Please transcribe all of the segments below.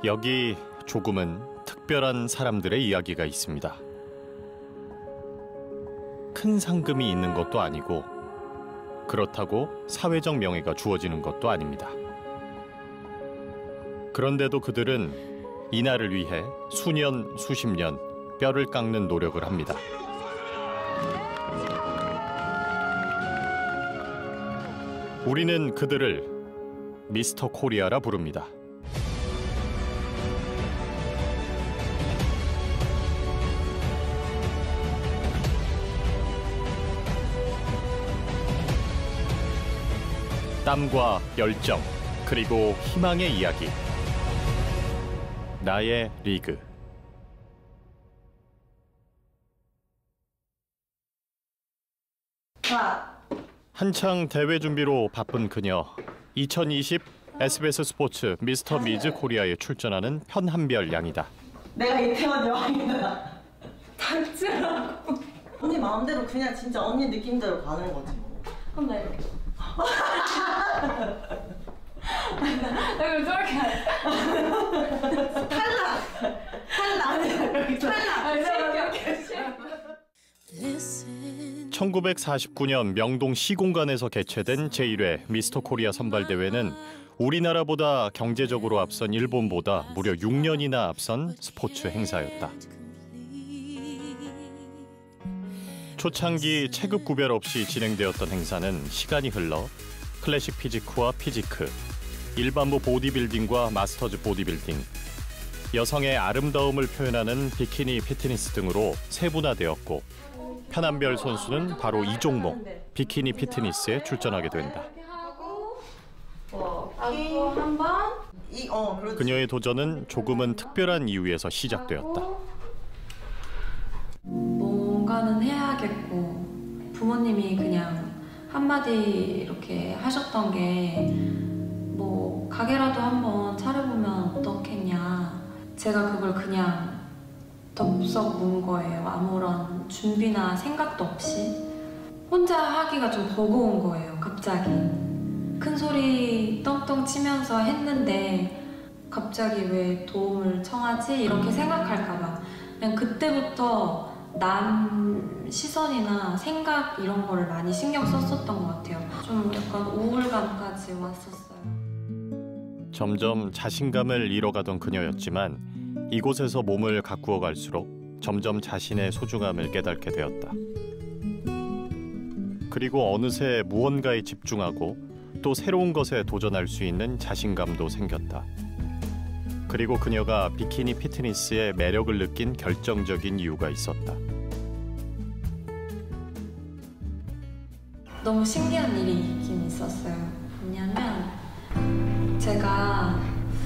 여기 조금은 특별한 사람들의 이야기가 있습니다. 큰 상금이 있는 것도 아니고 그렇다고 사회적 명예가 주어지는 것도 아닙니다. 그런데도 그들은 이날을 위해 수년, 수십 년 뼈를 깎는 노력을 합니다. 우리는 그들을 미스터 코리아라 부릅니다. 땀과 열정, 그리고 희망의 이야기. 나의 리그. 한창 대회 준비로 바쁜 그녀. 2020 SBS 스포츠 미스터 미즈 코리아에 출전하는 편한별 양이다. 내가 이태원 여왕이다. 닥치라고. 언니 마음대로 그냥 진짜 언니 느낌대로 가는 거지 뭐. 그럼 나 이렇게. 나 그럼 저렇게 할래. 탈락. 1949년 명동 시공간에서 개최된 제1회 미스터 코리아 선발대회는 우리나라보다 경제적으로 앞선 일본보다 무려 6년이나 앞선 스포츠 행사였다. 초창기 체급 구별 없이 진행되었던 행사는 시간이 흘러 클래식 피지크와 피지크, 일반부 보디빌딩과 마스터즈 보디빌딩, 여성의 아름다움을 표현하는 비키니 피트니스 등으로 세분화되었고 편한별 선수는 바로 이 종목, 비키니 피트니스에 출전하게 된다. 그녀의 도전은 조금은 특별한 이유에서 시작되었다. 뭔가는 해야겠고 부모님이 그냥 한마디 이렇게 하셨던 게 뭐 가게라도 한번 차려보면 어떻겠냐. 제가 그걸 그냥 덥석 문 거예요. 아무런 준비나 생각도 없이. 혼자 하기가 좀 버거운 거예요. 갑자기 큰 소리 떵떵 치면서 했는데 갑자기 왜 도움을 청하지? 이렇게 생각할까 봐 그냥 그때부터 남 시선이나 생각 이런 거를 많이 신경 썼었던 것 같아요. 좀 약간 우울감까지 왔었어요. 점점 자신감을 잃어가던 그녀였지만 이곳에서 몸을 가꾸어 갈수록 점점 자신의 소중함을 깨닫게 되었다. 그리고 어느새 무언가에 집중하고 또 새로운 것에 도전할 수 있는 자신감도 생겼다. 그리고 그녀가 비키니 피트니스의 매력을 느낀 결정적인 이유가 있었다. 너무 신기한 일이 있긴 있었어요. 뭐냐면 제가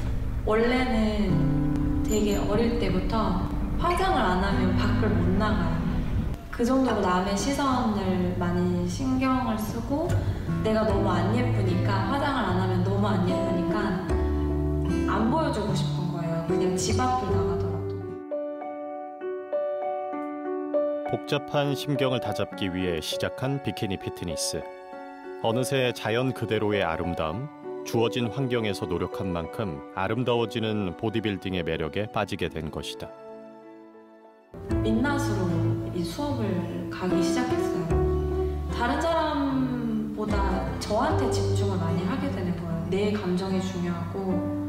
원래는 되게 어릴 때부터 화장을 안 하면 밖을 못 나가요. 그 정도로 남의 시선을 많이 신경을 쓰고 내가 너무 안 예쁘니까 화장을 안 하면 너무 안 예쁘니까 안 보여주고 싶은 거예요. 그냥 집 앞을 나가더라도. 복잡한 심경을 다잡기 위해 시작한 비키니 피트니스. 어느새 자연 그대로의 아름다움, 주어진 환경에서 노력한 만큼 아름다워지는 보디빌딩의 매력에 빠지게 된 것이다. 민낯으로 이 수업을 가기 시작했어요. 다른 사람보다 저한테 집중을 많이 하게 되는 거예요. 내 감정이 중요하고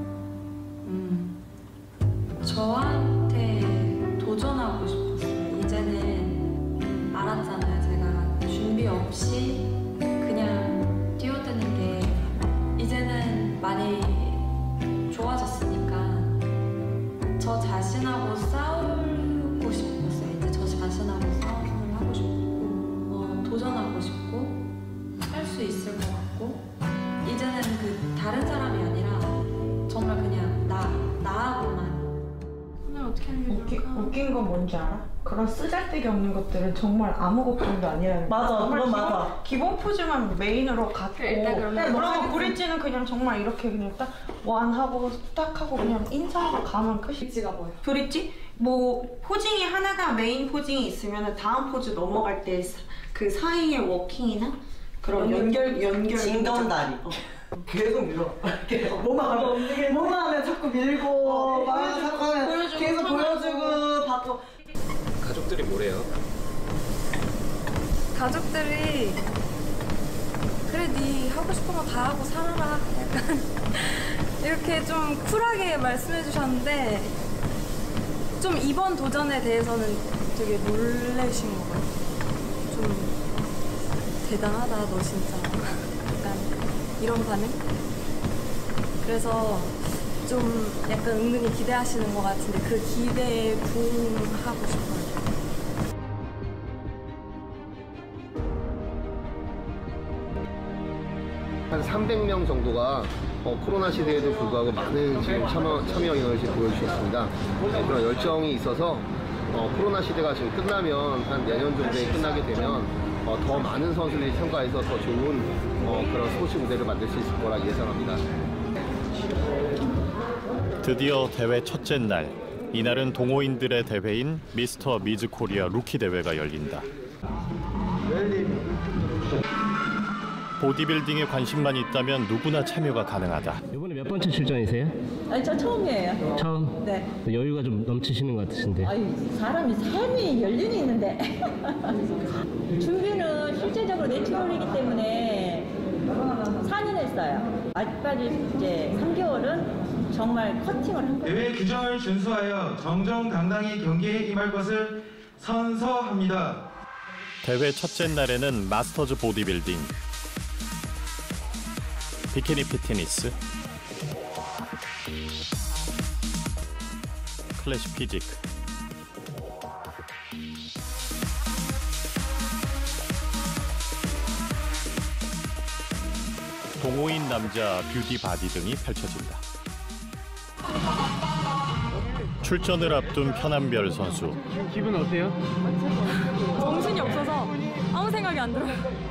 저한테 도전하고 싶었어요. 이제는 알았잖아요. 제가 준비 없이 그냥 뛰어드는 게 이제는 많이 좋아졌으니까 저 자신하고 싸우고 싶었어요. 이제 저 자신하고 싸움을 하고 싶고 도전하고 싶고 할 수 있을 것 같고 이제는 그 다른 사람이 아니라 정말 그냥 나하고만. 오늘 어떻게 하는 게 좋을까? 웃긴 건 뭔지 알아? 그런 쓰잘데기 없는 것들은 정말 아무 걱정도 아니라는 거야. 맞아, 그건 맞아. 기본 포즈만 메인으로 갖고 그러면 브릿지는 그냥 정말 이렇게 그냥 딱 완하고 딱 하고 그냥 인사하고 가면 끝이. 브릿지가 뭐예요? 브릿지? 뭐 포징이 하나가 메인 포징이 있으면 다음 포즈 넘어갈 때 그 사이에 워킹이나 그런 연결 진검다리. 계속 밀어. 계속 뭐만 하면 자꾸 밀고 막 자꾸 하면 계속 보여주고 받고. 가족들이 뭐래요? 가족들이 그래 네 하고 싶은 거 다 하고 살아라 약간 이렇게 좀 쿨하게 말씀해 주셨는데 좀 이번 도전에 대해서는 되게 놀라신 것 같아요. 좀 대단하다 너 진짜 약간 이런 반응? 그래서 좀 약간 은근히 기대하시는 것 같은데 그 기대에 부응하고 싶어요. 한 300명 정도가 코로나 시대에도 불구하고 많은 지금 참여 의견을 지금 보여주셨습니다. 그런 열정이 있어서 코로나 시대가 지금 끝나면 한 내년 정도에 끝나게 되면 더 많은 선수들이 참가해서 더 좋은 그런 스포츠 무대를 만들 수 있을 거라 예상합니다. 드디어 대회 첫째 날, 이날은 동호인들의 대회인 미스터 미즈 코리아 루키 대회가 열린다. 보디빌딩에 관심만 있다면 누구나 참여가 가능하다. 이번에 몇 번째 출전이세요? 아니 저 처음이에요. 처음? 네. 여유가 좀 넘치시는 것 같으신데. 아유 사람이 삶이 연륜이 있는데 준비는 실제적으로 내추럴이기 때문에 4년 했어요. 아직까지 이제 3개월은 정말 커팅을 한 거예요. 대회 규정을 준수하여 정정당당히 경기에 임할 것을 선서합니다. 대회 첫째 날에는 마스터즈 보디빌딩, 비키니 피트니스, 클래식 피지크, 동호인 남자 뷰티 바디 등이 펼쳐진다. 출전을 앞둔 편한별 선수. 기분 어때요? 정신이 없어서 아무 생각이 안 들어요.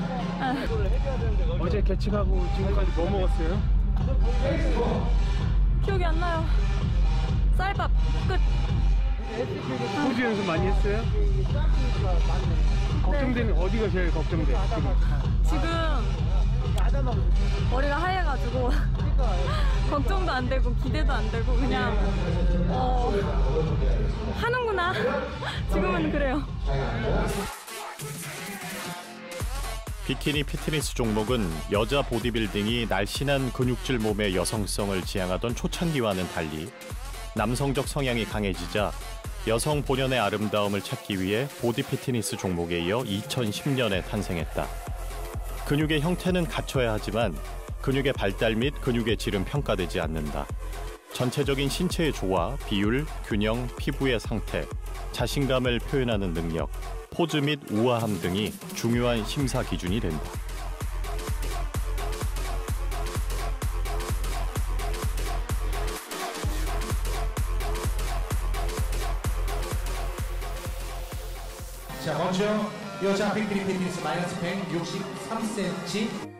어제 개측하고 지금까지 뭐 먹었어요? 기억이 안 나요. 쌀밥 끝. 호주 연습 많이 했어요? 걱정되는 어디가 제일 걱정돼? 지금 머리가 하얘가지고 걱정도 안 되고 기대도 안 되고 그냥 하는구나. 지금은 그래요. 비키니 피트니스 종목은 여자 보디빌딩이 날씬한 근육질 몸의 여성성을 지향하던 초창기와는 달리 남성적 성향이 강해지자 여성 본연의 아름다움을 찾기 위해 보디 피트니스 종목에 이어 2010년에 탄생했다. 근육의 형태는 갖춰야 하지만 근육의 발달 및 근육의 질은 평가되지 않는다. 전체적인 신체의 조화, 비율, 균형, 피부의 상태, 자신감을 표현하는 능력, 포즈 및 우아함 등이 중요한 심사 기준이 된다. 자, 먼저 여자 비키니 피트니스 마이너스 163cm.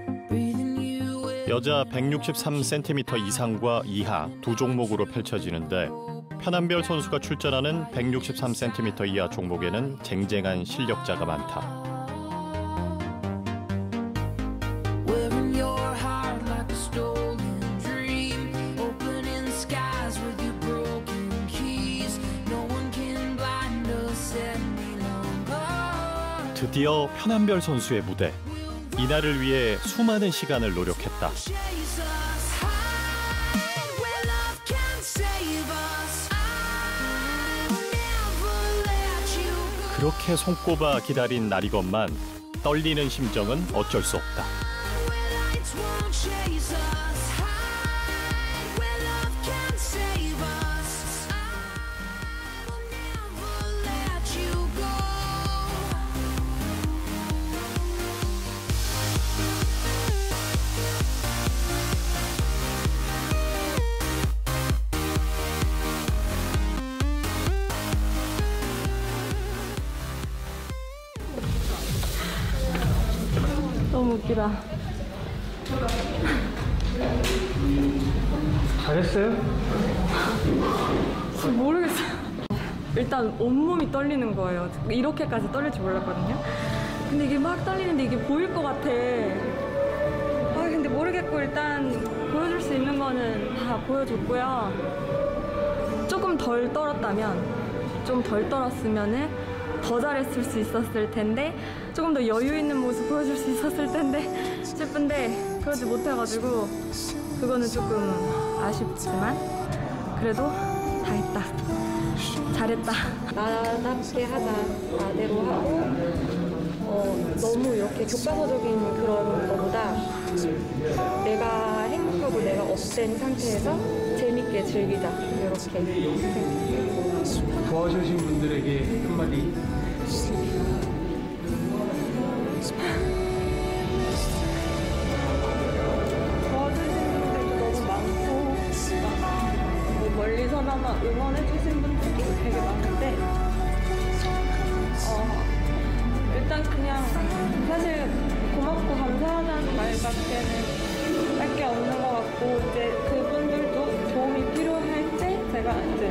여자 163cm 이상과 이하 두 종목으로 펼쳐지는데 편한별 선수가 출전하는 163cm 이하 종목에는 쟁쟁한 실력자가 많다. 드디어 편한별 선수의 무대. 이날을 위해 수많은 시간을 노력했다. 그렇게 손꼽아 기다린 날이건만 떨리는 심정은 어쩔 수 없다. 너무 웃기다. 잘했어요? 모르겠어요. 일단 온몸이 떨리는 거예요. 이렇게까지 떨릴 줄 몰랐거든요. 근데 이게 막 떨리는데 이게 보일 것 같아. 근데 모르겠고 일단 보여줄 수 있는 거는 다 보여줬고요. 조금 덜 떨었다면, 좀 덜 떨었으면은 더 잘했을 수 있었을 텐데, 조금 더 여유 있는 모습 보여줄 수 있었을 텐데 싶은데 그러지 못해가지고 그거는 조금 아쉽지만 그래도 다 했다. 잘했다. 나답게 하자. 나대로 하고 너무 이렇게 교과서적인 그런 거보다 내가 행복하고 내가 업된 상태에서 재밌게 즐기자. 이렇게 생각해요. 도와주신 분들에게 한마디. 도와주신 분들도 너무 많고 뭐 멀리서나마 응원해주신 분들도 되게 많은데 일단 그냥 사실 고맙고 감사하다는 말밖에는 할 게 없는 것 같고 이제 그분들도 도움이 필요할 때 제가 이제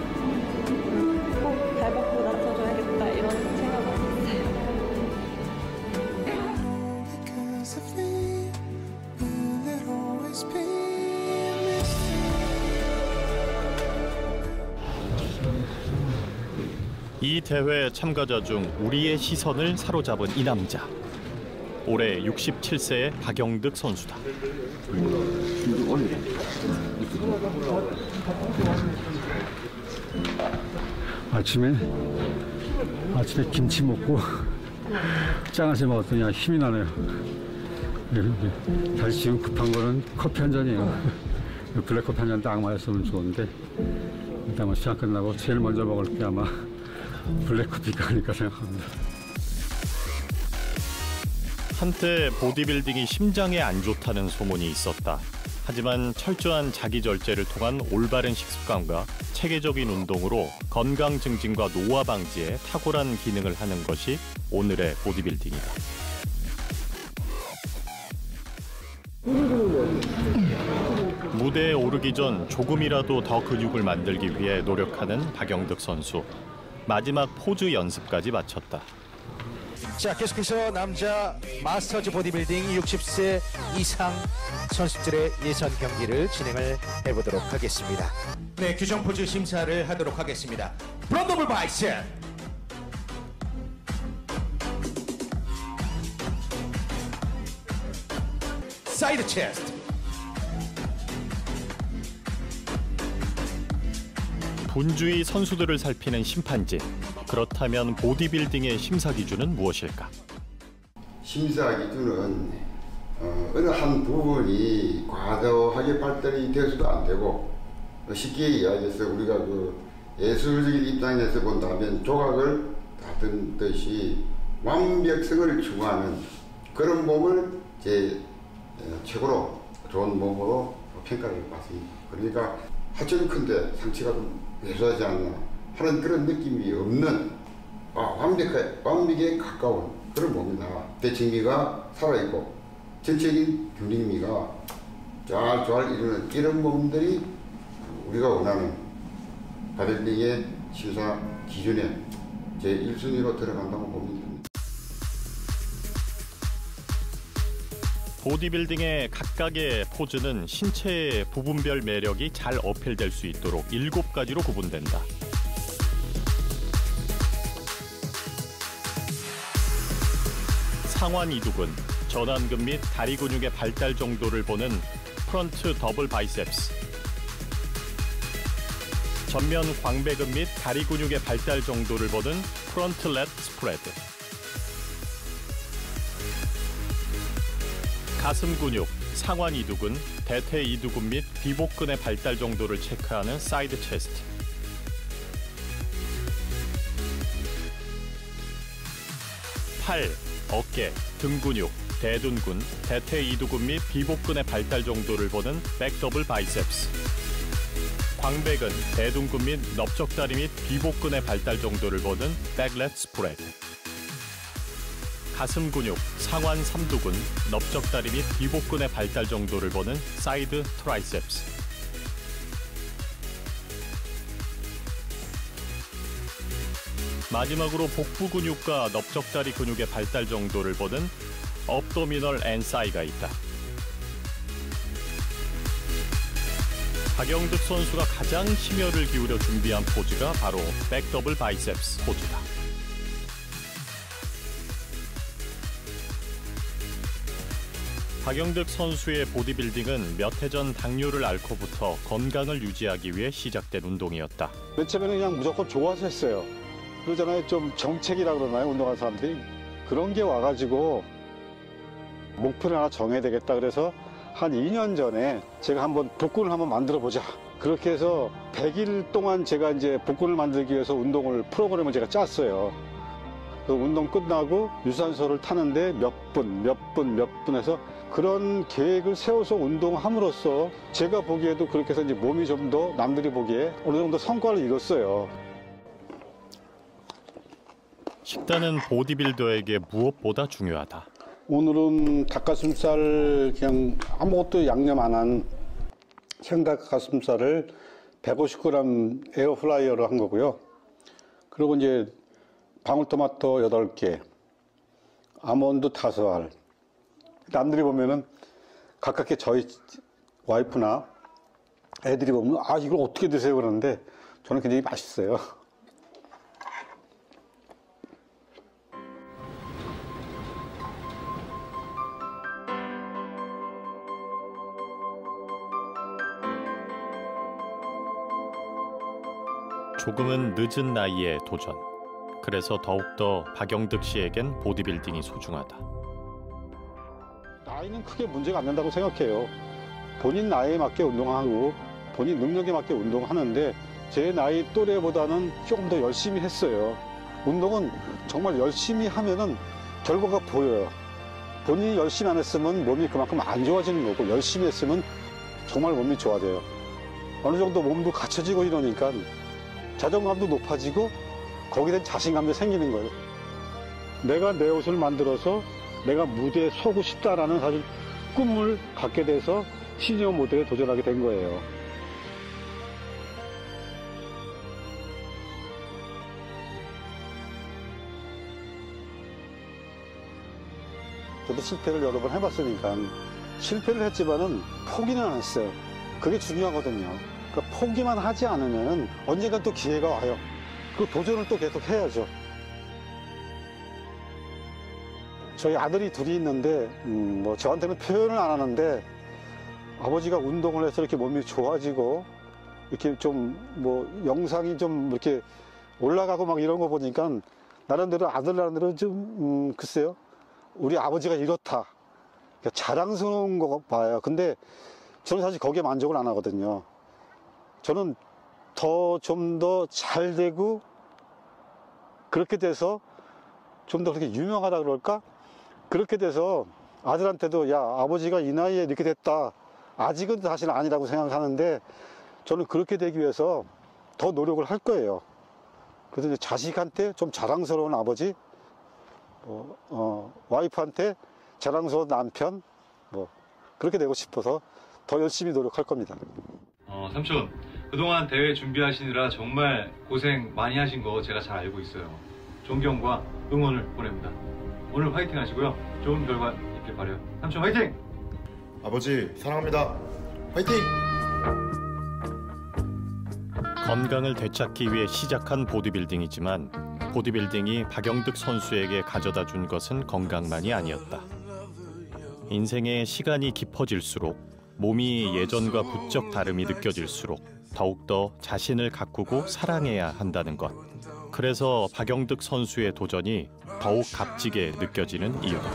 꼭 발벗고 나서줘야겠다 이런 생각을 했어요. 이 대회 참가자 중 우리의 시선을 사로잡은 이 남자. 올해 67세의 박영득 선수다. 아침에 김치 먹고 짱아찌 먹었더니 힘이 나네요. 사실 지금 급한 거는 커피 한 잔이에요. 블랙커피 한 잔 딱 마셨으면 좋은데 일단 뭐 시간 끝나고 제일 먼저 먹을 게 아마 블랙커피가 아닐까 생각합니다. 한때 보디빌딩이 심장에 안 좋다는 소문이 있었다. 하지만 철저한 자기 절제를 통한 올바른 식습관과 체계적인 운동으로 건강 증진과 노화 방지에 탁월한 기능을 하는 것이 오늘의 보디빌딩이다. 무대에 오르기 전 조금이라도 더 근육을 만들기 위해 노력하는 박영득 선수. 마지막 포즈 연습까지 마쳤다. 자, 계속해서 남자 마스터즈 보디빌딩 60세 이상 선수들의 예선 경기를 진행을 해보도록 하겠습니다. 네, 규정 포즈 심사를 하도록 하겠습니다. 프론트 오브 바이셉, 사이드 체스트, 분주히 선수들을 살피는 심판진. 그렇다면 보디빌딩의 심사 기준은 무엇일까? 심사 기준은 어느 한 부분이 과도하게 발달이 돼서도 안 되고, 쉽게 이야기해서 우리가 그 예술적인 입장에서 본다면 조각을 다듬듯이 완벽성을 추구하는 그런 몸을 제 최고로 좋은 몸으로 평가를 받습니다. 그러니까 하체는 큰데 상체가 좀 왜소하지 않나 하는 그런 느낌이 없는 완벽에 가까운 그런 몸이다. 대칭미가 살아있고 전체적인 균형미가 잘 이루는 이런 몸들이 우리가 원하는 바디빌딩의 심사 기준에 제1순위로 들어간다고 봅니다. 보디빌딩의 각각의 포즈는 신체의 부분별 매력이 잘 어필될 수 있도록 7가지로 구분된다. 상완 이두근, 전완근 및 다리 근육의 발달 정도를 보는 프런트 더블 바이셉스. 전면 광배근 및 다리 근육의 발달 정도를 보는 프런트 렛 스프레드. 가슴 근육, 상완 이두근, 대퇴 이두근 및 비복근의 발달 정도를 체크하는 사이드 체스트. 팔, 어깨, 등 근육, 대둔근, 대퇴 이두근 및 비복근의 발달 정도를 보는 백 더블 바이셉스. 광배근, 대둔근 및 넓적다리 및 비복근의 발달 정도를 보는 백렛 스프레드. 가슴 근육, 상완 삼두근, 넓적다리 및 비복근의 발달 정도를 보는 사이드 트라이셉스. 마지막으로 복부 근육과 넓적다리 근육의 발달 정도를 보는 업도미널 앤 사이가 있다. 박영득 선수가 가장 심혈을 기울여 준비한 포즈가 바로 백더블 바이셉스 포즈다. 박영득 선수의 보디빌딩은 몇 해 전 당뇨를 앓고부터 건강을 유지하기 위해 시작된 운동이었다. 맨 처음에는 그냥 무조건 좋아서 했어요. 그러잖아요. 좀 정책이라 그러나요? 운동하는 사람들이. 그런 게 와가지고 목표를 하나 정해야 되겠다. 그래서 한 2년 전에 제가 한번 복근을 한번 만들어 보자. 그렇게 해서 100일 동안 제가 이제 복근을 만들기 위해서 프로그램을 제가 짰어요. 그 운동 끝나고 유산소를 타는데 몇 분 해서 그런 계획을 세워서 운동함으로써 제가 보기에도 그렇게 해서 이제 몸이 좀 더 남들이 보기에 어느 정도 성과를 이뤘어요. 식단은 보디빌더에게 무엇보다 중요하다. 오늘은 닭가슴살 그냥 아무것도 양념 안 한 생닭가슴살을 150g 에어프라이어로 한 거고요. 그리고 이제 방울토마토 8개, 아몬드 5알. 남들이 보면은 가깝게 저희 와이프나 애들이 보면 아 이걸 어떻게 드세요 그러는데 저는 굉장히 맛있어요. 조금은 늦은 나이에 도전. 그래서 더욱더 박영득 씨에겐 보디빌딩이 소중하다. 나이는 크게 문제가 안 된다고 생각해요. 본인 나이에 맞게 운동하고 본인 능력에 맞게 운동하는데 제 나이 또래보다는 조금 더 열심히 했어요. 운동은 정말 열심히 하면은 결과가 보여요. 본인이 열심히 안 했으면 몸이 그만큼 안 좋아지는 거고 열심히 했으면 정말 몸이 좋아져요. 어느 정도 몸도 갖춰지고 이러니까 자존감도 높아지고 거기에 대한 자신감도 생기는 거예요. 내가 내 옷을 만들어서 내가 무대에 서고 싶다라는 사실 꿈을 갖게 돼서 시니어 모델에 도전하게 된 거예요. 저도 실패를 여러 번 해봤으니까 실패를 했지만은 포기는 안 했어요. 그게 중요하거든요. 그러니까 포기만 하지 않으면 언젠가 또 기회가 와요. 그 도전을 또 계속 해야죠. 저희 아들이 둘이 있는데 뭐 저한테는 표현을 안 하는데 아버지가 운동을 해서 이렇게 몸이 좋아지고 이렇게 좀 뭐 영상이 좀 이렇게 올라가고 막 이런 거 보니까 나름대로 아들 나름대로 좀 글쎄요. 우리 아버지가 이렇다. 그러니까 자랑스러운 거 봐요. 근데 저는 사실 거기에 만족을 안 하거든요. 저는 좀 더 잘 되고 그렇게 돼서 좀 더 그렇게 유명하다 그럴까? 그렇게 돼서 아들한테도 야 아버지가 이 나이에 이렇게 됐다. 아직은 사실 아니라고 생각하는데 저는 그렇게 되기 위해서 더 노력을 할 거예요. 그래서 이제 자식한테 좀 자랑스러운 아버지, 와이프한테 자랑스러운 남편, 뭐 그렇게 되고 싶어서 더 열심히 노력할 겁니다. 삼촌, 그동안 대회 준비하시느라 정말 고생 많이 하신 거 제가 잘 알고 있어요. 존경과 응원을 보냅니다. 오늘 화이팅 하시고요. 좋은 결과 있길 바라요. 삼촌 화이팅! 아버지 사랑합니다. 화이팅! 건강을 되찾기 위해 시작한 보디빌딩이지만 보디빌딩이 박영득 선수에게 가져다 준 것은 건강만이 아니었다. 인생의 시간이 깊어질수록 몸이 예전과 부쩍 다름이 느껴질수록 더욱더 자신을 가꾸고 사랑해야 한다는 것. 그래서 박영득 선수의 도전이 더욱 값지게 느껴지는 이유다.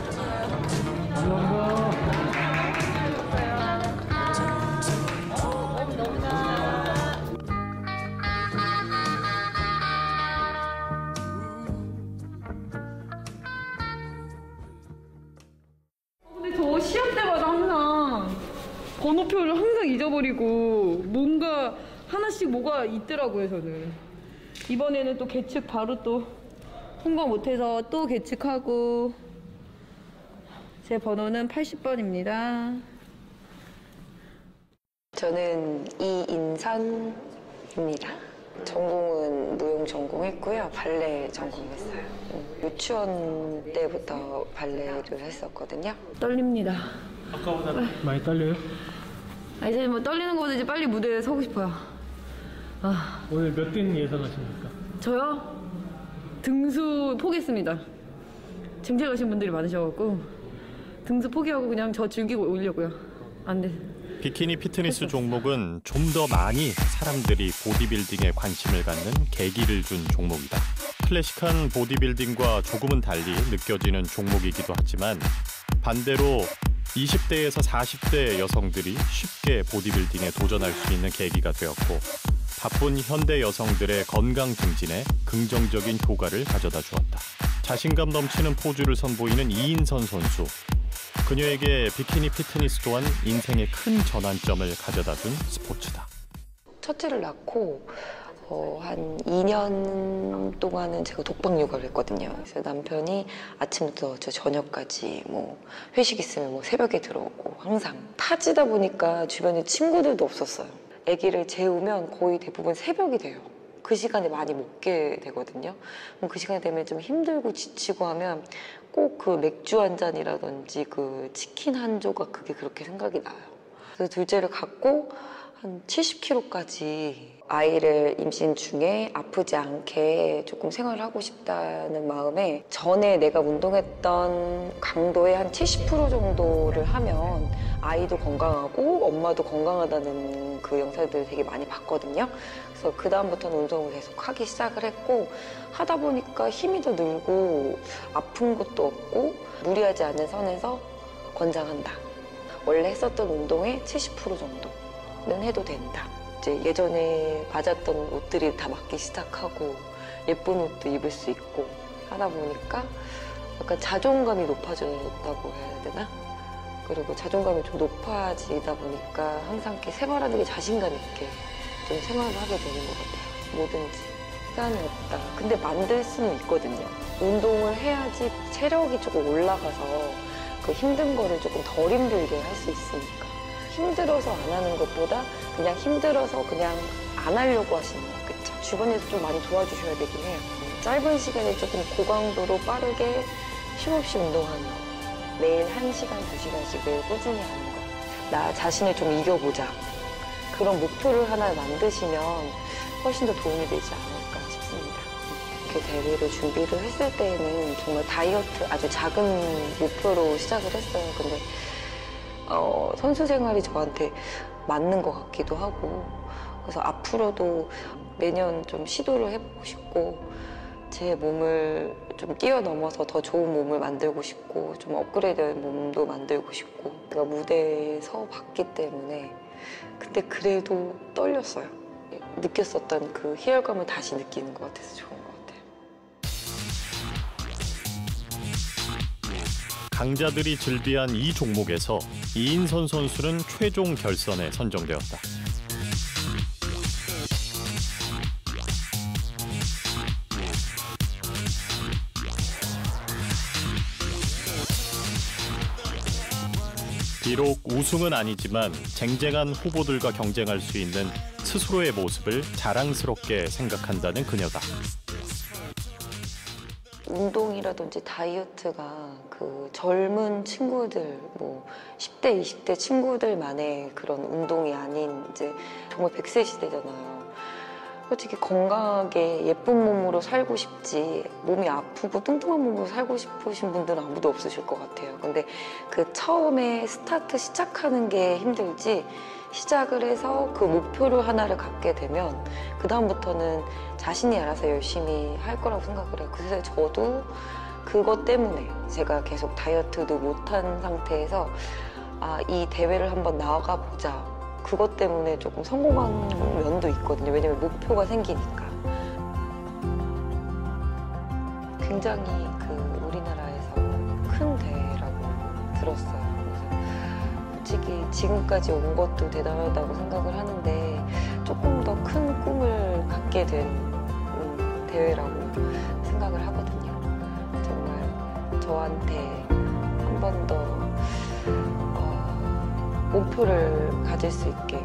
근데 저 시합 때마다 항상 번호표를 항상 잊어버리고 뭔가 하나씩 뭐가 있더라고요. 저는 이번에는 또 계측 바로 또 통과 못해서 또 계측하고 제 번호는 80번입니다. 저는 이인선입니다. 전공은 무용 전공했고요. 발레 전공했어요. 유치원 때부터 발레를 했었거든요. 떨립니다. 아까보다 많이 떨려요? 이제 뭐 떨리는 것보다 이제 빨리 무대에 서고 싶어요. 오늘 몇 등 예상하십니까? 저요? 등수 포기했습니다. 쟁쟁하신 분들이 많으셔갖고 등수 포기하고 그냥 저 즐기고 오려고요. 안 돼. 비키니 피트니스 종목은 좀 더 많이 사람들이 보디빌딩에 관심을 갖는 계기를 준 종목이다. 클래식한 보디빌딩과 조금은 달리 느껴지는 종목이기도 하지만 반대로 20대에서 40대 여성들이 쉽게 보디빌딩에 도전할 수 있는 계기가 되었고 바쁜 현대 여성들의 건강 증진에 긍정적인 효과를 가져다 주었다. 자신감 넘치는 포즈를 선보이는 이인선 선수. 그녀에게 비키니 피트니스 또한 인생의 큰 전환점을 가져다 준 스포츠다. 첫째를 낳고 한 2년 동안은 제가 독박 육아를 했거든요. 그래서 남편이 아침부터 저녁까지 뭐 회식 있으면 뭐 새벽에 들어오고 항상 타지다 보니까 주변에 친구들도 없었어요. 아기를 재우면 거의 대부분 새벽이 돼요. 그 시간에 많이 먹게 되거든요. 그럼 그 시간이 되면 좀 힘들고 지치고 하면 꼭 그 맥주 한 잔이라든지 그 치킨 한 조각 그게 그렇게 생각이 나요. 그래서 둘째를 갖고 한 70kg까지 아이를 임신 중에 아프지 않게 조금 생활을 하고 싶다는 마음에 전에 내가 운동했던 강도의 한 70% 정도를 하면 아이도 건강하고 엄마도 건강하다는 그 영상들을 되게 많이 봤거든요. 그래서 그 다음부터는 운동을 계속 하기 시작을 했고 하다 보니까 힘이 더 늘고 아픈 것도 없고 무리하지 않은 선에서 권장한다. 원래 했었던 운동의 70% 정도는 해도 된다. 이제 예전에 맞았던 옷들이 다 맞기 시작하고 예쁜 옷도 입을 수 있고 하다 보니까 약간 자존감이 높아졌다고 해야 되나? 그리고 자존감이 좀 높아지다 보니까 항상 이렇게 생활하는 게 자신감 있게 좀 생활을 하게 되는 것 같아요. 뭐든지 시간이 없다. 근데 만들 수는 있거든요. 운동을 해야지 체력이 조금 올라가서 그 힘든 거를 조금 덜 힘들게 할 수 있으니까. 힘들어서 안 하는 것보다 그냥 힘들어서 그냥 안 하려고 하시는 거, 그쵸? 주변에서 좀 많이 도와주셔야 되긴 해요. 짧은 시간에 조금 고강도로 빠르게 쉼없이 운동하는 거. 매일 1시간, 2시간씩을 꾸준히 하는 거. 나 자신을 좀 이겨보자. 그런 목표를 하나 만드시면 훨씬 더 도움이 되지 않을까 싶습니다. 그 대회를 준비를 했을 때에는 정말 다이어트 아주 작은 목표로 시작을 했어요. 근데 선수 생활이 저한테 맞는 것 같기도 하고 그래서 앞으로도 매년 좀 시도를 해보고 싶고 제 몸을 좀 뛰어넘어서 더 좋은 몸을 만들고 싶고 좀 업그레이드된 몸도 만들고 싶고 제가 무대에 서 봤기 때문에 근데 그래도 떨렸어요. 느꼈었던 그 희열감을 다시 느끼는 것 같아서 좋은 것 같아요. 강자들이 즐비한 이 종목에서 이인선 선수는 최종 결선에 선정되었다. 비록 우승은 아니지만 쟁쟁한 후보들과 경쟁할 수 있는 스스로의 모습을 자랑스럽게 생각한다는 그녀다. 운동이라든지 다이어트가 그 젊은 친구들, 뭐 10대, 20대 친구들만의 그런 운동이 아닌 이제 정말 100세 시대잖아요. 솔직히 건강하게 예쁜 몸으로 살고 싶지 몸이 아프고 뚱뚱한 몸으로 살고 싶으신 분들은 아무도 없으실 것 같아요. 근데 그 처음에 시작하는 게 힘들지 시작을 해서 그 목표를 하나를 갖게 되면 그 다음부터는 자신이 알아서 열심히 할 거라고 생각을 해요. 그래서 저도 그것 때문에 제가 계속 다이어트도 못한 상태에서 이 대회를 한번 나가 보자. 그것 때문에 조금 성공한 면도 있거든요. 왜냐면 목표가 생기니까. 굉장히 우리나라에서 큰 대회라고 들었어요. 그래서 솔직히 지금까지 온 것도 대단하다고 생각을 하는데 조금 더 큰 꿈을 갖게 된 대회라고 생각을 하거든요. 정말 저한테 한 번 더 목표를 가질 수 있게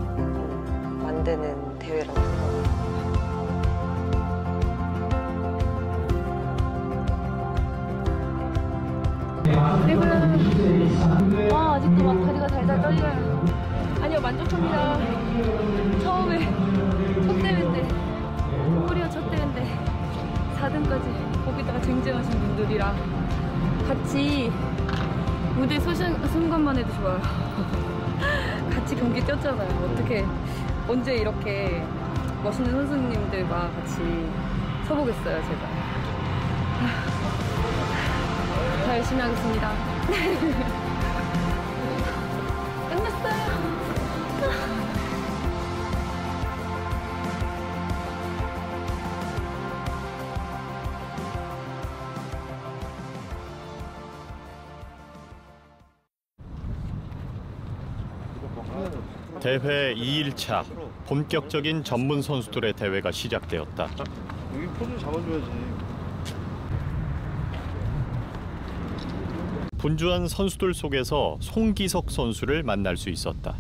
만드는 대회라고 생각합니다. 지금 아직도 막 다리가 달달 떨려요. 아니요, 만족합니다. 처음에 첫 대회인데, 코리아 첫 대회인데 4등까지 거기다가 쟁쟁하신 분들이랑 같이 무대 서신 순간만 해도 좋아요. 같이 경기 뛰었잖아요. 어떻게 언제 이렇게 멋있는 선수님들과 같이 서보겠어요, 제가. 더 열심히 하겠습니다. 끝났어요. 대회 2일차 본격적인 전문 선수들의 대회가 시작되었다. 여기 포즈 잡아줘야지. 분주한 선수들 속에서 송기석 선수를 만날 수 있었다.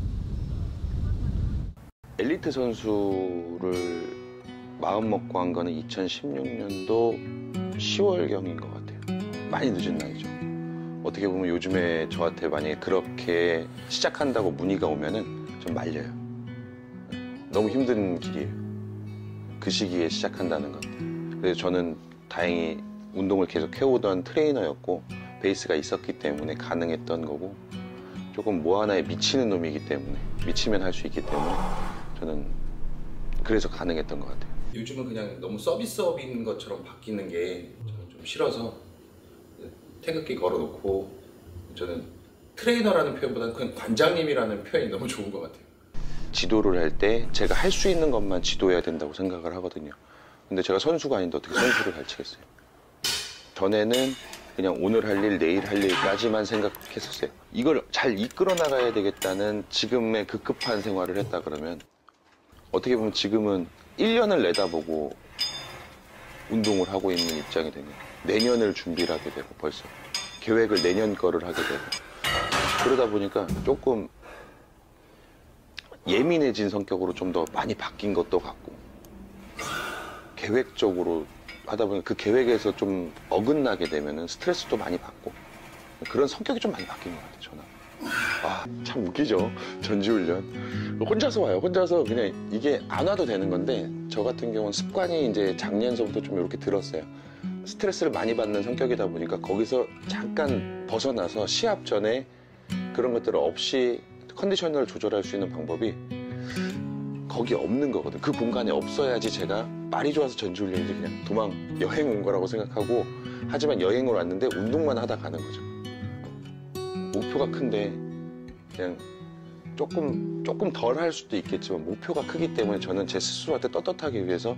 엘리트 선수를 마음먹고 한 거는 2016년도 10월경인 것 같아요. 많이 늦은 나이죠. 어떻게 보면 요즘에 저한테 만약에 그렇게 시작한다고 문의가 오면은 좀 말려요. 너무 힘든 길이에요. 그 시기에 시작한다는 건. 그래서 저는 다행히 운동을 계속 해오던 트레이너였고 베이스가 있었기 때문에 가능했던 거고, 조금 뭐 하나에 미치는 놈이기 때문에, 미치면 할 수 있기 때문에 저는 그래서 가능했던 것 같아요. 요즘은 그냥 너무 서비스업인 것처럼 바뀌는 게 저는 좀 싫어서 태극기 걸어놓고, 저는 트레이너라는 표현보다는 그냥 관장님이라는 표현이 너무 좋은 것 같아요. 지도를 할 때 제가 할 수 있는 것만 지도해야 된다고 생각을 하거든요. 근데 제가 선수가 아닌데 어떻게 선수를 가르치겠어요? 전에는 그냥 오늘 할 일, 내일 할 일까지만 생각했었어요. 이걸 잘 이끌어 나가야 되겠다는 지금의 급급한 생활을 했다 그러면, 어떻게 보면 지금은 1년을 내다보고 운동을 하고 있는 입장이 되면 내년을 준비를 하게 되고, 벌써 계획을 내년 거를 하게 되고, 그러다 보니까 조금 예민해진 성격으로 좀 더 많이 바뀐 것도 같고, 계획적으로 하다 보니 그 계획에서 좀 어긋나게 되면 스트레스도 많이 받고, 그런 성격이 좀 많이 바뀐 것 같아요, 저는. 아, 참 웃기죠. 전지훈련. 혼자서 와요. 혼자서 그냥 이게 안 와도 되는 건데, 저 같은 경우는 습관이 이제 작년서부터 좀 이렇게 들었어요. 스트레스를 많이 받는 성격이다 보니까 거기서 잠깐 벗어나서 시합 전에 그런 것들을 없이 컨디션을 조절할 수 있는 방법이 거기 없는 거거든. 그 공간에 없어야지 제가 말이 좋아서 전지훈련이지 그냥 도망 여행 온 거라고 생각하고, 하지만 여행으로 왔는데 운동만 하다 가는 거죠. 목표가 큰데 그냥 조금 덜 할 수도 있겠지만 목표가 크기 때문에 저는 제 스스로한테 떳떳하기 위해서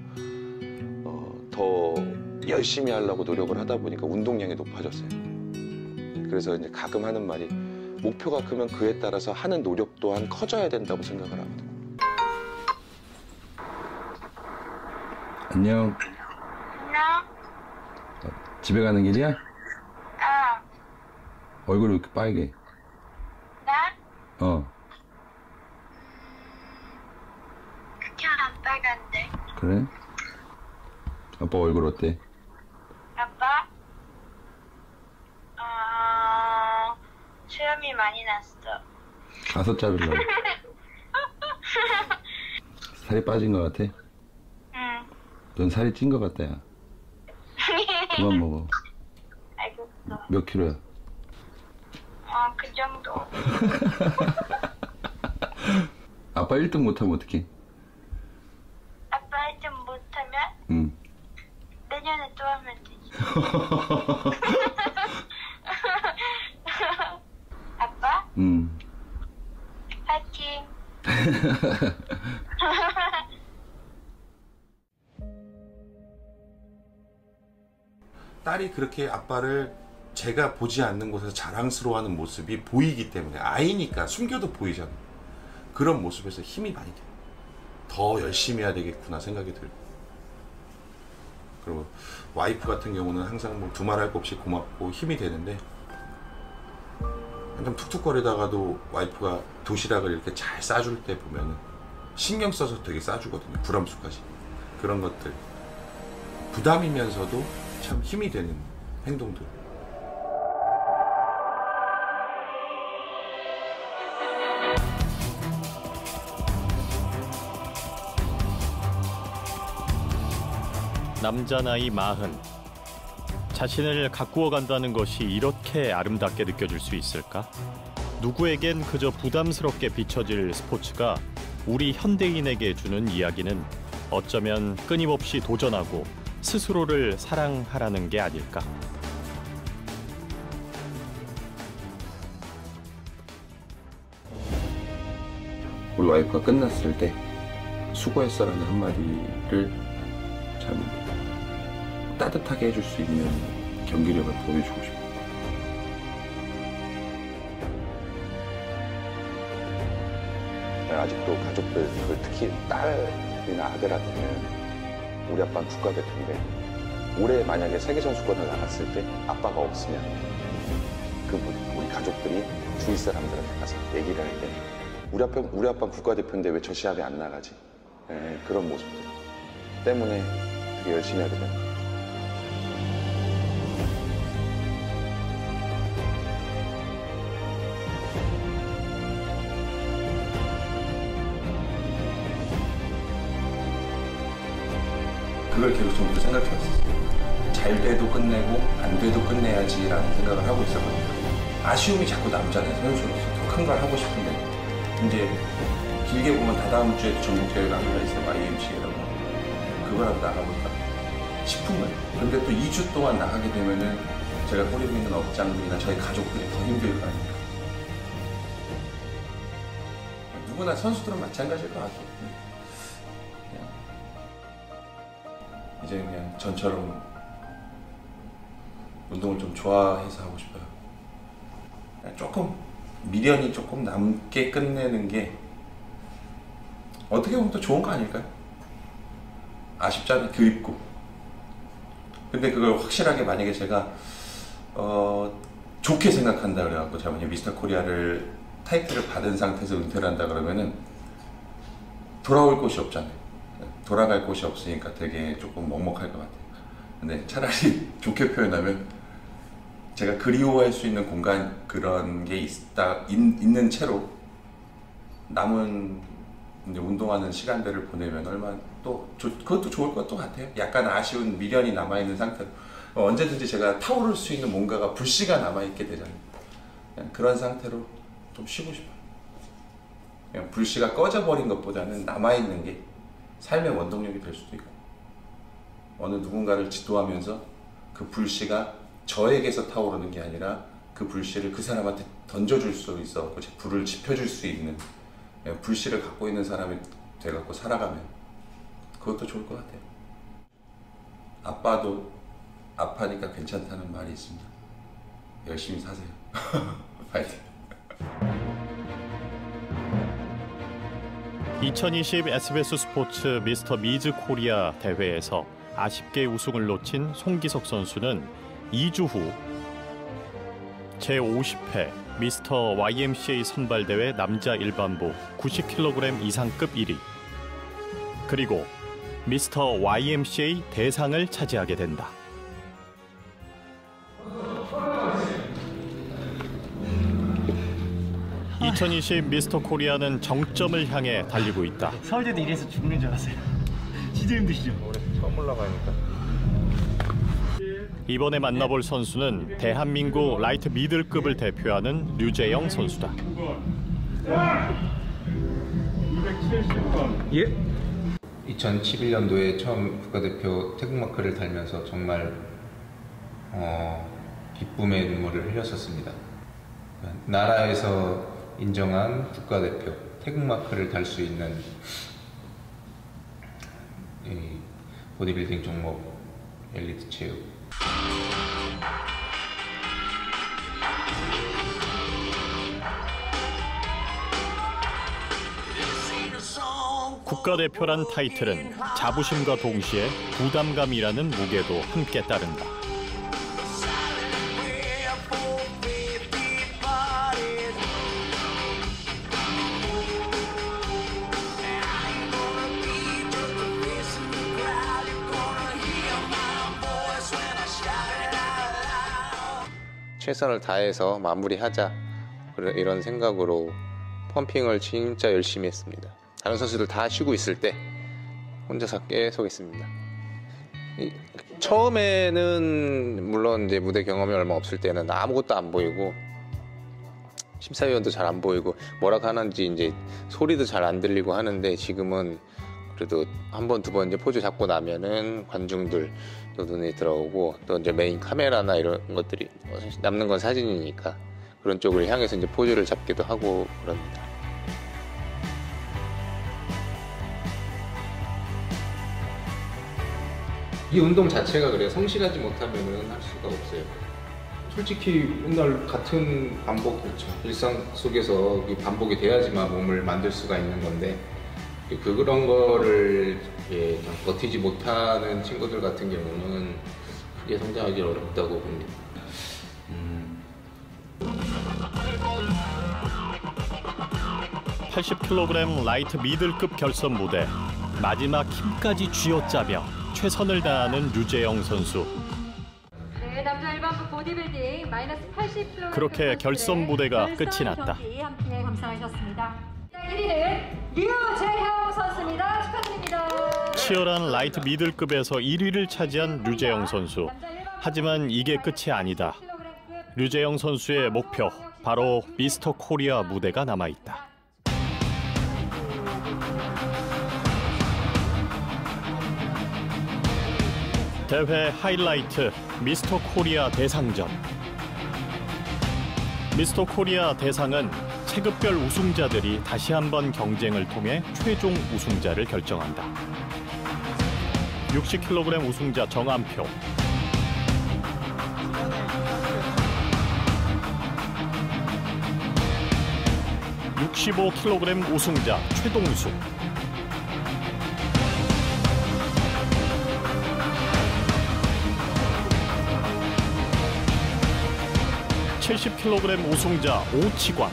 더 열심히 하려고 노력을 하다 보니까 운동량이 높아졌어요. 그래서 이제 가끔 하는 말이, 목표가 크면 그에 따라서 하는 노력 또한 커져야 된다고 생각을 하거든요. 안녕. 안녕. 집에 가는 길이야? 얼굴이 왜 이렇게 빨개? 나? 어. 그렇게 안 빨간데. 그래? 아빠 얼굴 어때? 아빠? 수염이 많이 났어. 가서 자르려고. 살이 빠진 것 같아? 응. 넌 살이 찐 것 같다, 야. 그만 먹어. 알겠어. 몇 킬로야? 그 정도. 아빠 1등 못하면 어떡해? 아빠 1등 못하면? 응. 내년에 또 하면 되지. 아빠? 응. 파이팅. 딸이 그렇게 아빠를 제가 보지 않는 곳에서 자랑스러워하는 모습이 보이기 때문에, 아이니까 숨겨도 보이잖아. 그런 모습에서 힘이 많이 돼요. 더 열심히 해야 되겠구나 생각이 들고. 그리고 와이프 같은 경우는 항상 뭐 두말 할 것 없이 고맙고 힘이 되는데, 한참 툭툭거리다가도 와이프가 도시락을 이렇게 잘 싸줄 때 보면 신경 써서 되게 싸주거든요. 불암수까지. 그런 것들 부담이면서도 참 힘이 되는 행동들. 남자 나이 40. 자신을 가꾸어 간다는 것이 이렇게 아름답게 느껴질 수 있을까? 누구에겐 그저 부담스럽게 비춰질 스포츠가 우리 현대인에게 주는 이야기는 어쩌면 끊임없이 도전하고 스스로를 사랑하라는 게 아닐까? 우리 와이프가 끝났을 때 수고했어라는 한마디를 참 따뜻하게 해줄 수 있는 경기력을 보여주고 싶어요. 아직도 가족들, 특히 딸이나 아들한테는 우리 아빠는 국가대표인데 올해 만약에 세계선수권을 나갔을 때 아빠가 없으면 우리 가족들이 주위 사람들한테 가서 얘기를 할 때 우리 아빠는 국가대표인데 왜 저 시합에 안 나가지? 그런 모습들 때문에 되게 열심히 하게 됩니다. 그걸 계속 전부터 생각해왔었어요. 잘 돼도 끝내고 안 돼도 끝내야지라는 생각을 하고 있었거든요. 아쉬움이 자꾸 남잖아요. 선수로서 더 큰 걸 하고 싶은데 이제 길게 보면 다다음 주에 전국 대회가 하나 있어요. YMCA라고. 그거라도 나가볼까 싶은 거예요. 근데 또 2주 동안 나가게 되면은 제가 꾸리고 있는 업장들이나 저희 가족들이 더 힘들 거 아닙니까? 누구나 선수들은 마찬가지일 것 같아요. 이제 그냥 전처럼 운동을 좀 좋아해서 하고 싶어요. 조금 미련이 조금 남게 끝내는 게 어떻게 보면 또 좋은 거 아닐까요? 아쉽잖아요. 그립고. 근데 그걸 확실하게 만약에 제가 좋게 생각한다 그래갖고 제가 만약에 미스터 코리아를 타이틀을 받은 상태에서 은퇴를 한다 그러면은 돌아올 곳이 없잖아요. 돌아갈 곳이 없으니까 되게 조금 먹먹할 것 같아요. 근데 차라리 좋게 표현하면 제가 그리워할 수 있는 공간 그런 게 있는 채로 남은 이제 운동하는 시간들을 보내면 얼마나 또 그것도 좋을 것도 같아요. 약간 아쉬운 미련이 남아있는 상태로 언제든지 제가 타오를 수 있는 뭔가가 불씨가 남아있게 되잖아요. 그냥 그런 상태로 좀 쉬고 싶어요. 그냥 불씨가 꺼져버린 것보다는 남아있는 게 삶의 원동력이 될 수도 있고 어느 누군가를 지도하면서 그 불씨가 저에게서 타오르는 게 아니라 그 불씨를 그 사람한테 던져줄 수 있어 불을 지펴줄 수 있는 불씨를 갖고 있는 사람이 돼갖고 살아가면 그것도 좋을 것 같아요. 아빠도 아파니까 괜찮다는 말이 있습니다. 열심히 사세요. 파이팅. 2020 SBS 스포츠 미스터 미즈 코리아 대회에서 아쉽게 우승을 놓친 송기석 선수는 2주 후 제50회 미스터 YMCA 선발대회 남자 일반부 90kg 이상급 1위 그리고 미스터 YMCA 대상을 차지하게 된다. (2020) 미스터 코리아는 정점을 향해 달리고 있다. 서울대도 이래서 죽는 줄 알았어요. 진짜 힘드시죠? 올해 처음 올라가니까. 이번에 만나볼 선수는 대한민국 라이트 미들급을 대표하는 류재영 선수다. 270번. 예. 2011년도에 처음 국가대표 태극마크를 달면서 정말 기쁨의 눈물을 흘렸었습니다. 나라에서 인정한 국가대표 태극마크를 달 수 있는 이 보디빌딩 종목 엘리트 체육. 국가대표란 타이틀은 자부심과 동시에 부담감이라는 무게도 함께 따른다. 최선을 다해서 마무리하자 이런 생각으로 펌핑을 진짜 열심히 했습니다. 다른 선수들 다 쉬고 있을 때 혼자서 계속 했습니다. 처음에는 물론 이제 무대 경험이 얼마 없을 때는 아무것도 안 보이고 심사위원도 잘 안 보이고 뭐라 하는지 이제 소리도 잘 안 들리고 하는데 지금은 그래도 한 번, 두 번 이제 포즈 잡고 나면은 관중들 또 눈에 들어오고 또 이제 메인 카메라나 이런 것들이 남는 건 사진이니까 그런 쪽을 향해서 이제 포즈를 잡기도 하고 그럽니다. 이 운동 자체가 그래요. 성실하지 못하면은 할 수가 없어요. 솔직히 맨날 같은 반복, 그렇죠. 일상 속에서 반복이 돼야지만 몸을 만들 수가 있는 건데 그런 거를 버티지 못하는 친구들 같은 경우는 크게 성장하기 어렵다고 봅니다. 80kg 라이트 미들급 결선 무대 마지막 힘까지 쥐어짜며 최선을 다하는 류재영 선수. 네, 남자 일반부 보디빌딩 마이너스 80kg. 그렇게 결선 무대가 끝이 났다. 함께 감상하셨습니다. 1위는 류재영 선수입니다. 축하드립니다. 치열한 라이트 미들급에서 1위를 차지한 류재영 선수. 하지만 이게 끝이 아니다. 류재영 선수의 목표, 바로 미스터 코리아 무대가 남아있다. 대회 하이라이트 미스터 코리아 대상전. 미스터 코리아 대상은 체급별 우승자들이 다시 한번 경쟁을 통해 최종 우승자를 결정한다. 60kg 우승자 정한표, 65kg 우승자 최동수, 70kg 우승자 오치관,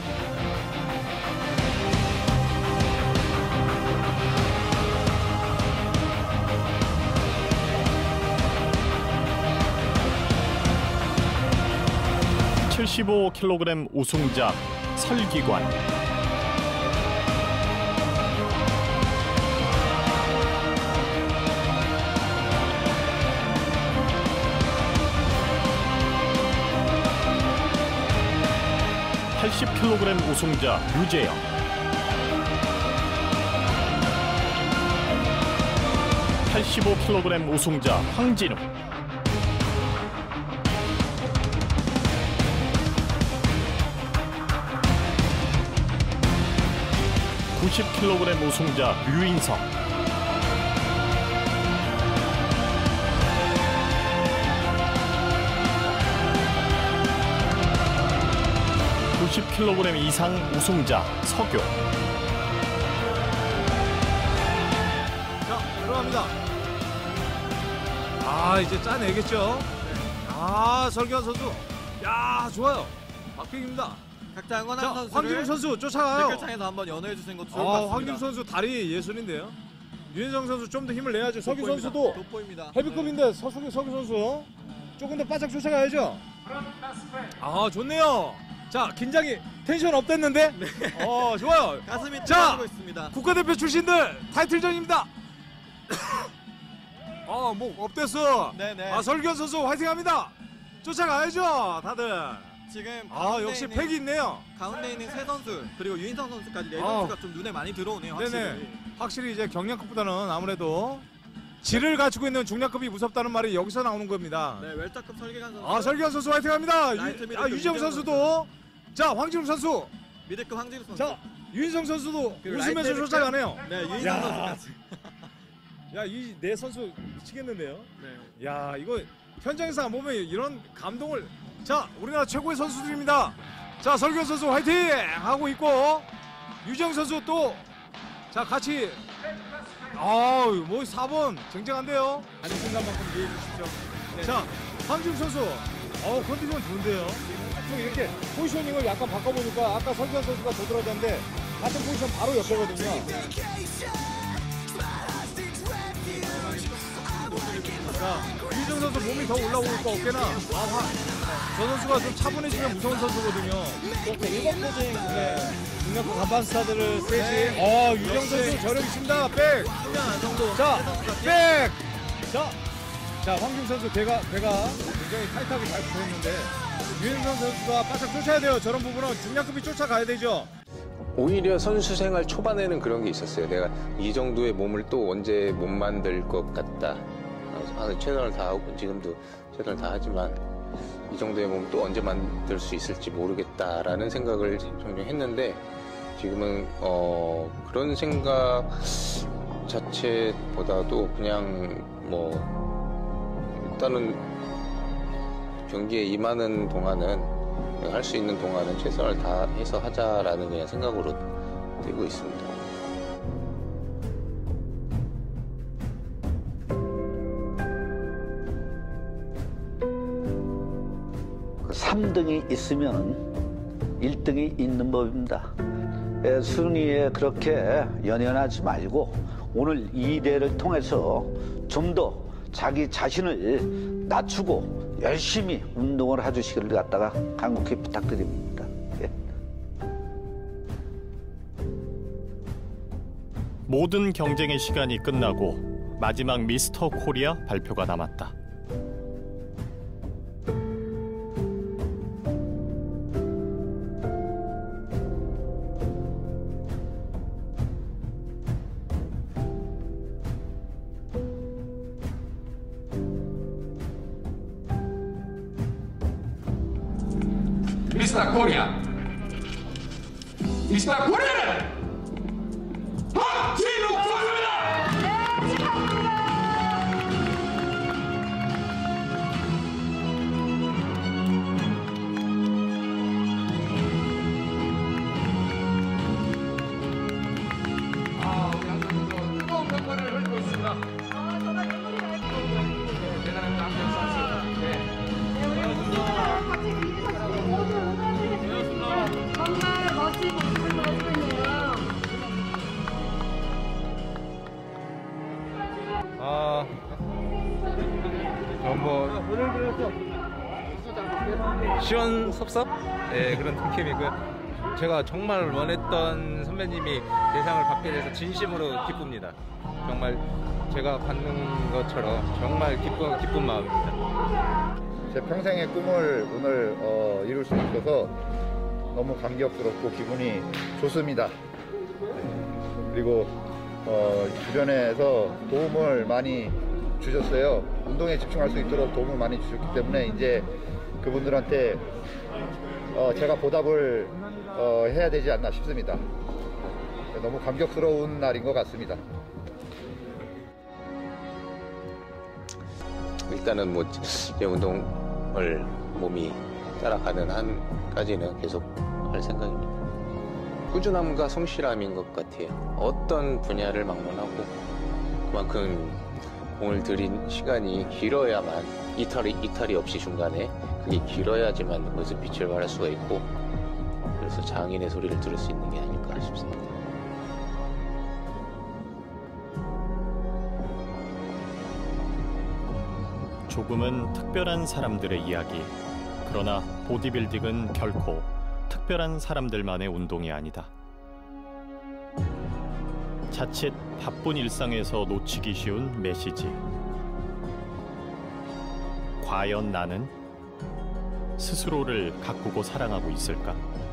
75kg 우승자 설기관, 80kg 우승자 류재영, 85kg 우승자 황진우, 90kg 우승자 류인성, 90kg 이상 우승자 서교. 자, 들어갑니다. 아, 이제 짜내겠죠? 아, 설기환 선수. 야, 좋아요. 박빙입니다. 각자 응원하는 선수를 황진우 선수 쫓아가요. 댓글창에서 한번 연호해 주시는 것도 좋을 것 같습니다. 황진우 선수 다리 예술인데요. 유인성 선수 좀 더 힘을 내야죠. 서규 선수도 돋보입니다. 헤비급인데 서규 선수 조금 더 바짝 쫓아가야죠. 아, 좋네요. 자, 긴장이 텐션 업됐는데? 네. 좋아요. 가슴이 자, 뛰고 있습니다. 국가대표 출신들 타이틀전입니다. 뭐 업됐어. 네네. 아, 설기현 선수 화이팅합니다. 쫓아가야죠, 다들. 지금 역시 팩이 있네요. 가운데 있는 세 선수 그리고 유인성 선수까지 네 선수가 좀 눈에 많이 들어오네요. 확실히. 네네. 확실히 이제 경량급보다는 아무래도 질을 갖추고 있는 중량급이 무섭다는 말이 여기서 나오는 겁니다. 네, 웰터급 설기관 선수. 설기현 선수 화이팅합니다. 유재영 선수도. 자, 황진우 선수. 미들급 황진우 선수. 자, 유인성 선수도 웃으면서 쫓아가네요. 네, 유인성 선수까지. 야, 이 네 선수 미치겠는데요. 네. 야, 이거 현장에서 안 보면 이런 감동을. 자, 우리나라 최고의 선수들입니다. 자, 설기현 선수 화이팅 하고 있고, 유재영 선수 또 자, 같이. 뭐 4번 쟁쟁한데요. 아니, 순간만큼 이해해 주시죠. 네. 자, 황진우 선수. 컨디션 좋은데요. 좀 이렇게 포지셔닝을 약간 바꿔보니까 아까 설기현 선수가 도드라졌는데 같은 포지션 바로 옆에거든요. 자, 유재영 선수 몸이 더 올라오니까 어깨나 저 선수가 좀 차분해지면 무서운 선수거든요. 일본 포징 중량급 간판 스타들을 세지. 유재영 선수 저력 있습니다. 백. 정도. 자, 백. 자, 자, 황금 선수 배가 굉장히 타이트하게 잘 붙어있는데 유인성 선수가 바짝 쫓아야 돼요. 저런 부분은 중량급이 쫓아가야 되죠. 오히려 선수 생활 초반에는 그런 게 있었어요. 내가 이 정도의 몸을 또 언제 못 만들 것 같다. 최선을 다하고 지금도 최선을 다하지만 이 정도의 몸 또 언제 만들 수 있을지 모르겠다라는 생각을 종종 했는데 지금은 그런 생각 자체보다도 그냥 뭐 일단은 경기에 임하는 동안은 할 수 있는 동안은 최선을 다해서 하자라는 그냥 생각으로 뛰고 있습니다. 그 3등이 있으면 1등이 있는 법입니다. 순위에 그렇게 연연하지 말고 오늘 이 대회를 통해서 좀 더 자기 자신을 낮추고 열심히 운동을 해주시기를 갖다가 간곡히 부탁드립니다. 예. 모든 경쟁의 시간이 끝나고 마지막 미스터 코리아 발표가 남았다. 미스터 코리아! 미스터 코리아는 박진욱입니다! 우리 항상 뜨거운 평가를 흘리고 있습니다. 대단한 남자 선수. 네. 정말 멋진 모습을 보여주고 있네요. 시원섭섭? 네, 그런 느낌이고요. 제가 정말 원했던 선배님이 대상을 받게 돼서 진심으로 기쁩니다. 정말 제가 받는 것처럼 정말 기쁜 마음입니다. 제 평생의 꿈을 오늘 이룰 수 있어서 너무 감격스럽고 기분이 좋습니다. 그리고 주변에서 도움을 많이 주셨어요. 운동에 집중할 수 있도록 도움을 많이 주셨기 때문에 이제 그분들한테 제가 보답을 해야 되지 않나 싶습니다. 너무 감격스러운 날인 것 같습니다. 일단은 뭐 제 운동을 몸이 따라가는 한까지는 계속 할 생각입니다. 꾸준함과 성실함인 것 같아요. 어떤 분야를 막론하고 그만큼 공을 들인 시간이 길어야만 이탈이 없이 중간에 그게 길어야지만 거기서 빛을 발할 수가 있고 그래서 장인의 소리를 들을 수 있는 게 아닐까 싶습니다. 조금은 특별한 사람들의 이야기. 그러나 보디빌딩은 결코 특별한 사람들만의 운동이 아니다. 자칫 바쁜 일상에서 놓치기 쉬운 메시지. 과연 나는 스스로를 가꾸고 사랑하고 있을까?